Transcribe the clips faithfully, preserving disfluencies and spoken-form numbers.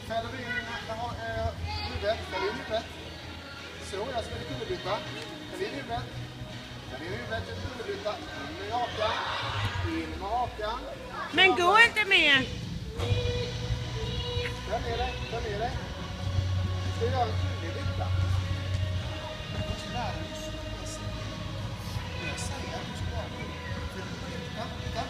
fäller vi in äh, huvudet, fäller in huvudet. Så, jag ska kullerbyta. Fäller in huvudet. Fäller in huvudet, kullerbyta. In med hakan. In med hakan. Men gå inte med! Fäll ner dig, fäll ner dig. Du ska göra en kullerbyta. Du måste lära dig att lyssna. Jag säger att du ska göra en kullerbyta. Titta.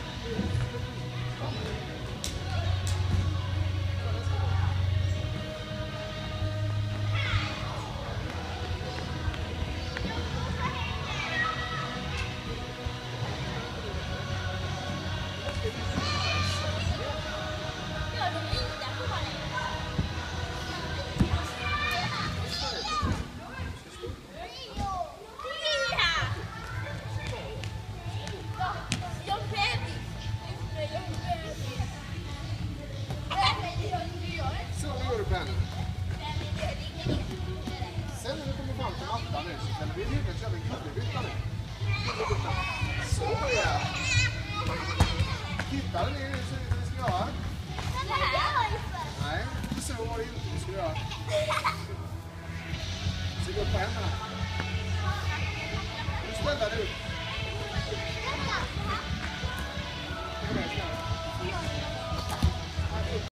Sen när vi kommer fram till mattan nu så kan vi huvudet köra en kullerbytta nu. Kullerbytta. Så ja. Tittar ni nu så hur vi ska göra? Nej, så var det inte vi ska göra. Så gå upp på händerna. Nu ställer du upp.